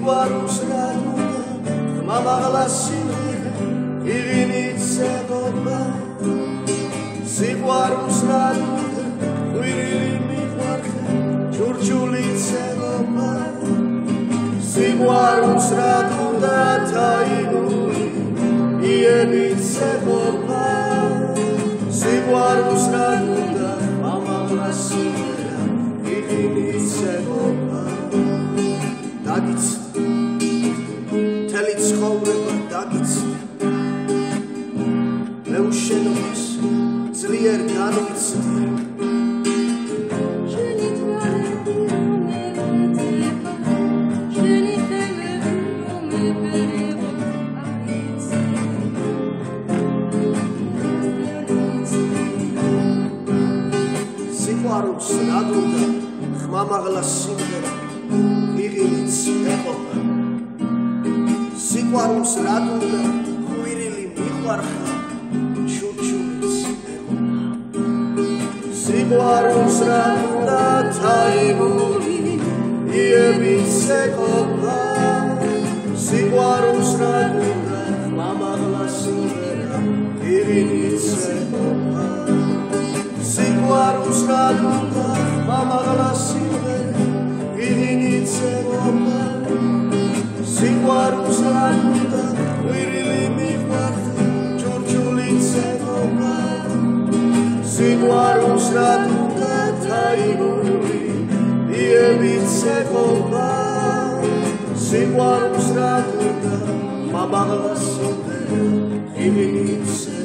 სიყვარულს რა უნდა ხმამაღლა სიმღერა იღინით ზეგობა სიყვარულს რა უნდა ყვირილი მიყვარხე ჩურჩულით ზეგობა სიყვარულს რა უნდა თაიგული იებით ზეგობა სიყვარულს რა უნდა ხმამაღლა სიმღერა იღინით ზეგობა დაგიცდი მთელი ცხოვრება დაგიცდი მე უშენობას ძლიერ განვიცდი სიყვარულს რა უნდა ხმამაღლა სიმღერა იღინით ეყოფა სიყვარულს რა უნდა ყვირილი მიყვარხა ჩურჩულიც ეყოფა სიყვარულს რა უნდა თაიგული იებით ეყოფა სიყვარულს რა უნდა ხმამაღლა სიმღერა იღინით ეყოფა სიყვარულს რა უნდა ხმამაღლა სიმღერა იღინით ეყოფა სიყვარულს რა უნდა ყვირილი მიყვარხე ჩურჩულიც ეყოფა სიყვარულს რა უნდა თაიგული იებით ეყოფა სიყვარულს რა უნდა ხმამაღლა სიმღერა იღინით